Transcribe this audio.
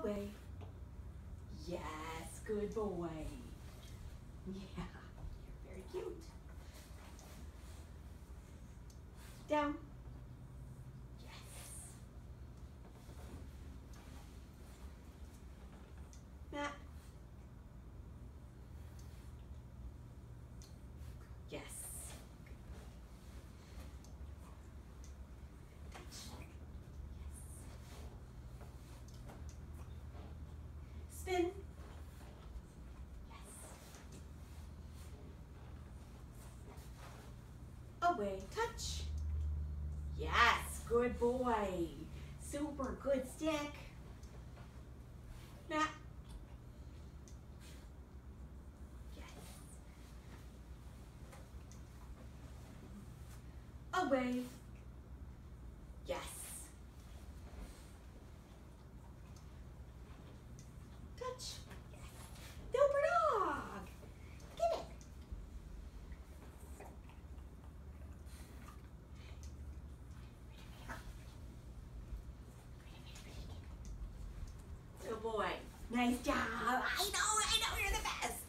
Away. Yes, good boy. Yeah, you're very cute. Down. Yes. Mat. Yes. Touch. Yes. Spin. Yes. Away. Touch. Yes, good boy. Super good stick. Mat. Yes. Away. Yes. Touch. Yes. Super dog. Get it. Good boy. Nice job. I know, you're the best.